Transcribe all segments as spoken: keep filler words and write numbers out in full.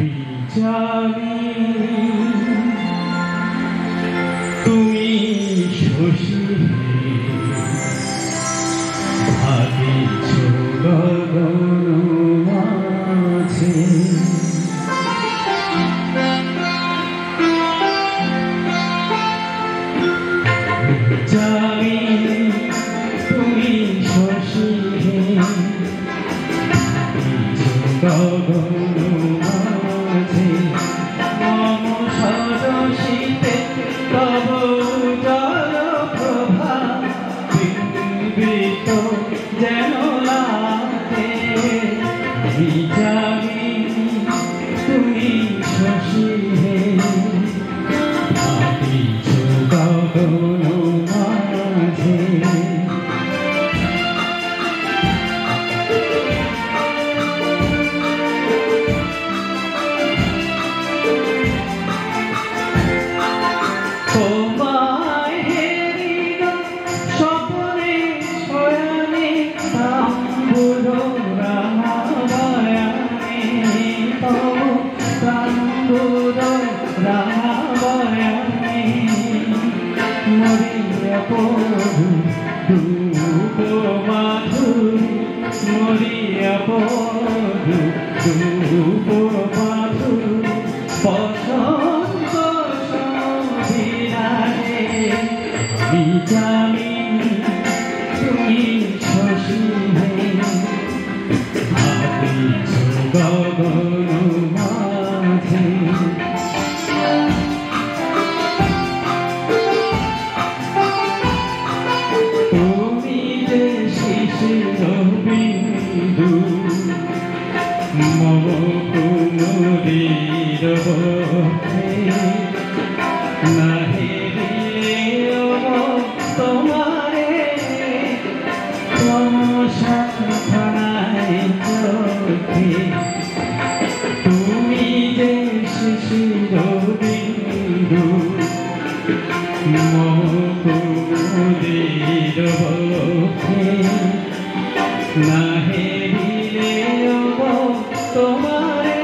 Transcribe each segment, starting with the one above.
জানি তুমি শশী ভাবিছ গগন মাঝে জানি তুমি শশী ভাবিছ গগন মাঝে মম সরসিতে তব জল প্রভা বিম্বিত যেন লাগে আমি জানি তুমি শশী ভাবিছ গগন মাঝে তোমায় হেরিল স্বপ্নে শয়নে তাম্বুর রামাবয়ানে তব তাম্বুর রামাবয়ানে মরিয়া পড়ু ধূপ মাধুরী মরিয়া পড়ু ধূপ মাধুরী বসন্ত আমি জানি তুমি শশী ভাবিছ গগন মাঝে তুমি যে শিশির বিন্দু মম কুমুদীর বক্ষে নাহি তোমারে তমসায় চোখে তুমি যে শিশির বিন্দু মম কুমুদীর বক্ষে না হেরিলে তোমারে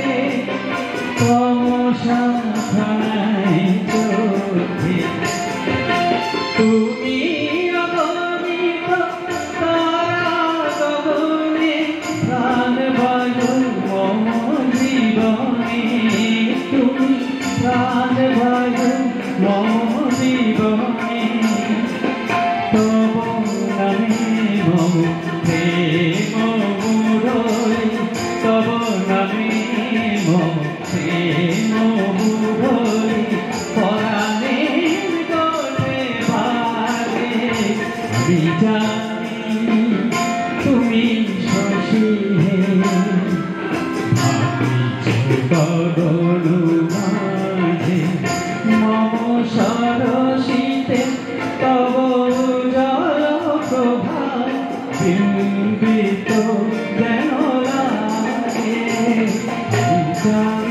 তমসায় চোখে তুমি অগণিত তারা গগনে প্রাণ বায়ু মম জীবনে তুমি প্রাণ বায়ু মম জীবনে তব নামে মম প্রেম মুরলী তব নামে মম প্রেম মুরলী পরাণে আমি জানি তুমি শশী ভাবিছ গগন মাঝে মম সরসিতে তব জল প্রভা বিম্বিত যেন লাগে।